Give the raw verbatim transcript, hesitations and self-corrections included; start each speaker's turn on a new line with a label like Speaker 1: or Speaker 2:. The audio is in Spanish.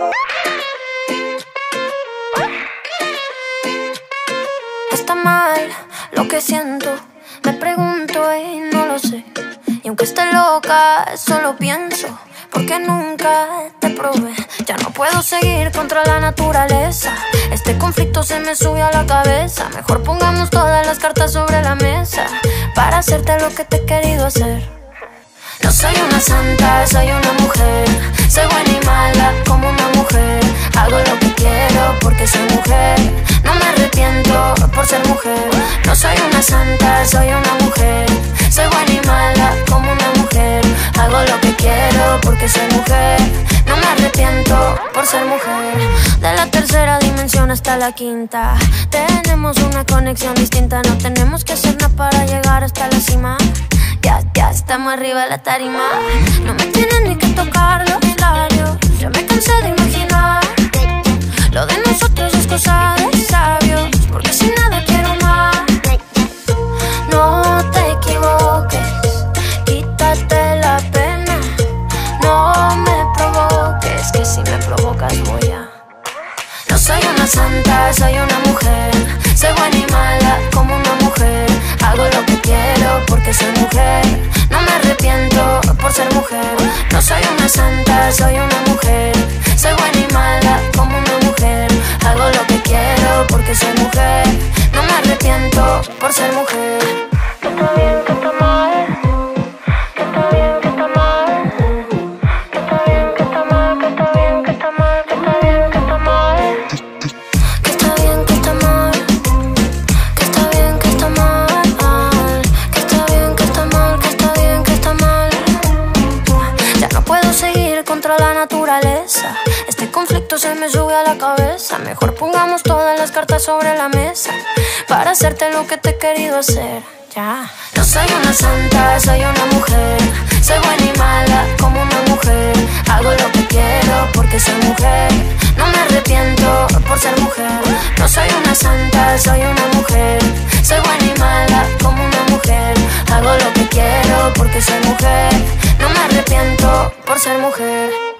Speaker 1: Está mal lo que siento, me pregunto y no lo sé. Y aunque esté loca, solo pienso, porque nunca te probé. Ya no puedo seguir contra la naturaleza, este conflicto se me sube a la cabeza. Mejor pongamos todas las cartas sobre la mesa para hacerte lo que te he querido hacer. No soy una santa, soy una mujer. Soy buena y mala como una mujer. Hago lo que quiero porque soy mujer. No me arrepiento por ser mujer. No soy una santa, soy una mujer. Soy buena y mala como una mujer. Hago lo que quiero porque soy mujer. No me arrepiento por ser mujer. De la tercera dimensión hasta la quinta tenemos una conexión distinta. No tenemos que hacer nada para llegar hasta la cima. Ya, ya estamos arriba de la tarima. No me tienen ni que tocar los labios. Ya me cansé de imaginar. Lo de nosotros es cosa de sabios, porque sin nada quiero más. No te equivoques, quítate la pena. No me provoques, que si me provocas voy a... No soy una santa, soy una mujer. Soy buena y mala como una mujer. Hago lo que quiero porque soy mujer. No me arrepiento por ser mujer. No soy una santa, soy una mujer. Soy buena y mala como una mujer. Hago lo que quiero porque soy mujer. No me arrepiento por ser mujer. Que está bien, que está mal. Que está bien, que está mal. Que está bien, que está mal. Que está bien, que está mal. Que está bien, que está mal. Que está bien, que está mal. Que está bien, que está mal. Que está bien, que está mal. Que está bien, que está mal. Ya no puedo seguir contra la naturaleza, este conflicto se me sube a la cabeza. Mejor pongamos todas las cartas sobre la mesa para hacerte lo que te he querido hacer. Ya. No soy una santa, soy una mujer. Soy buena y mala como una mujer. Hago lo que quiero porque soy mujer. No me arrepiento por ser mujer. No soy una santa, soy una mujer. Soy buena y mala como una mujer. Hago lo que quiero porque soy mujer. No me arrepiento por ser mujer.